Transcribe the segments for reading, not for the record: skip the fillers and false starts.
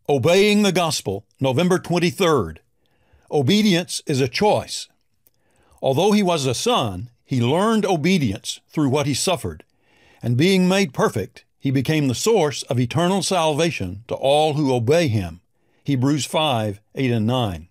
Obeying the Gospel, November 23rd. Obedience is a choice. Although he was a son, he learned obedience through what he suffered, and being made perfect, he became the source of eternal salvation to all who obey him. Hebrews 5:8 and 9.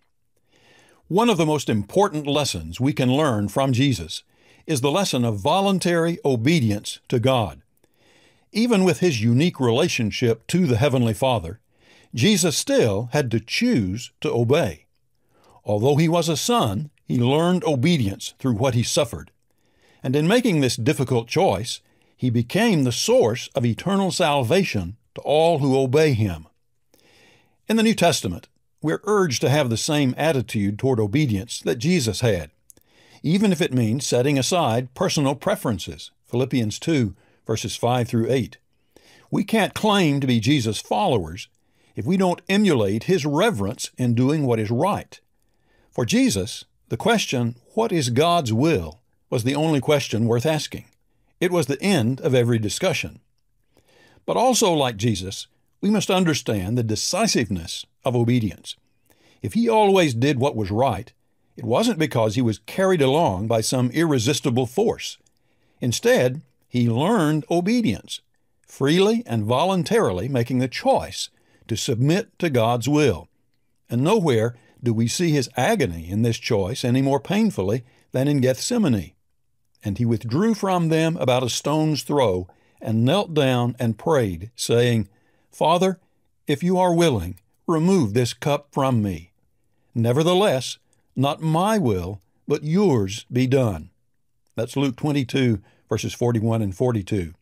One of the most important lessons we can learn from Jesus is the lesson of voluntary obedience to God. Even with his unique relationship to the Heavenly Father, Jesus still had to choose to obey. Although he was a son, he learned obedience through what he suffered. And in making this difficult choice, he became the source of eternal salvation to all who obey him. In the New Testament, we're urged to have the same attitude toward obedience that Jesus had, even if it means setting aside personal preferences. Philippians 2, verses 5 through 8. We can't claim to be Jesus' followers if we don't emulate his reverence in doing what is right. For Jesus, the question, "What is God's will?" was the only question worth asking. It was the end of every discussion. But also, like Jesus, we must understand the decisiveness of obedience. If he always did what was right, it wasn't because he was carried along by some irresistible force. Instead, he learned obedience, freely and voluntarily making the choice to submit to God's will. And nowhere do we see his agony in this choice any more painfully than in Gethsemane. And he withdrew from them about a stone's throw and knelt down and prayed, saying, "Father, if you are willing, remove this cup from me. Nevertheless, not my will, but yours be done." That's Luke 22, verses 41 and 42.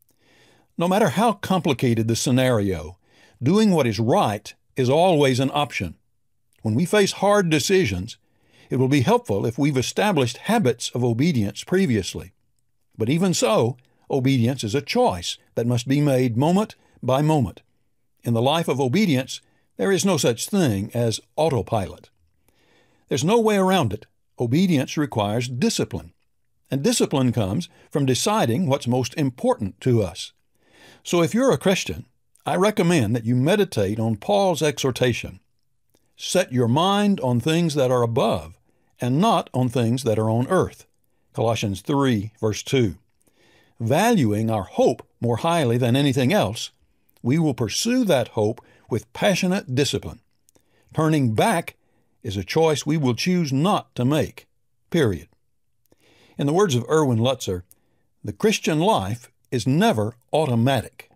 No matter how complicated the scenario, doing what is right is always an option. When we face hard decisions, it will be helpful if we've established habits of obedience previously. But even so, obedience is a choice that must be made moment by moment. In the life of obedience, there is no such thing as autopilot. There's no way around it. Obedience requires discipline, and discipline comes from deciding what's most important to us. So if you're a Christian, I recommend that you meditate on Paul's exhortation. Set your mind on things that are above and not on things that are on earth. Colossians 3, verse 2. Valuing our hope more highly than anything else, we will pursue that hope with passionate discipline. Turning back is a choice we will choose not to make, period. In the words of Erwin Lutzer, the Christian life is never automatic.